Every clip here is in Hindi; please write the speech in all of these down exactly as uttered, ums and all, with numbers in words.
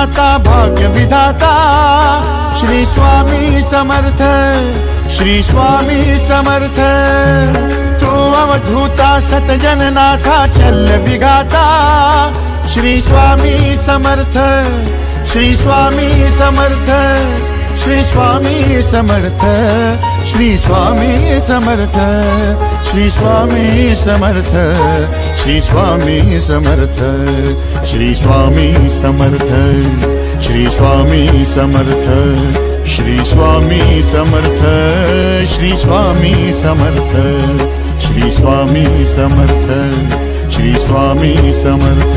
दाता भाग्य विधाता श्री स्वामी समर्थ, श्री स्वामी समर्थ। तू अवधूता सतजननाथा शल्य विघाता श्री स्वामी समर्थ, श्री स्वामी समर्थ, श्री स्वामी समर्थ, श्री स्वामी समर्थ, श्री स्वामी समर्थ, श्री स्वामी समर्थ, श्री स्वामी समर्थ, श्री स्वामी समर्थ, श्री स्वामी समर्थ, श्री स्वामी समर्थ, श्री स्वामी समर्थ, श्री स्वामी समर्थ।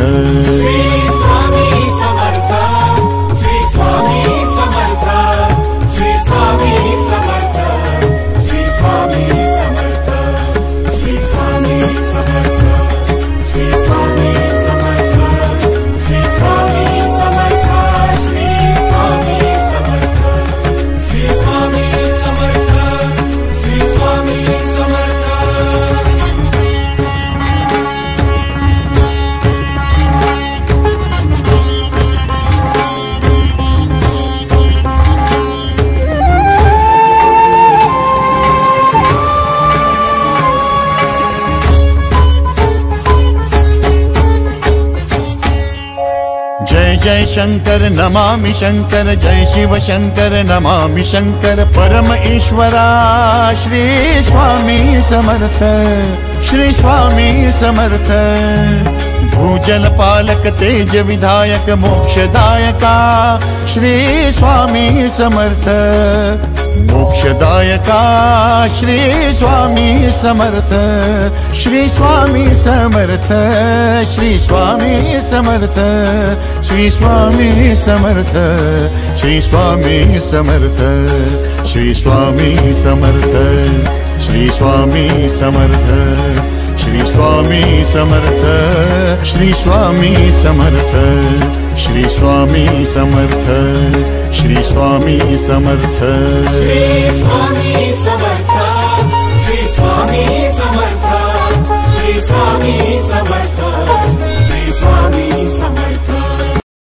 जय जय शंकर नमामि शंकर, जय शिव शंकर नमामि शंकर। परम ईश्वरा श्री स्वामी समर्थ, श्री स्वामी समर्थ। भूजल पालक तेज विधायक मोक्षदायका श्री स्वामी समर्थ, मोक्षदायका श्री स्वामी समर्थ, श्री स्वामी समर्थ, श्री स्वामी समर्थ, श्री स्वामी समर्थ, श्री स्वामी समर्थ, श्री स्वामी समर्थ, श्री स्वामी समर्थ, श्री स्वामी समर्थ, श्री स्वामी समर्थ, श्री स्वामी समर्थ, श्री स्वामी समर्थ।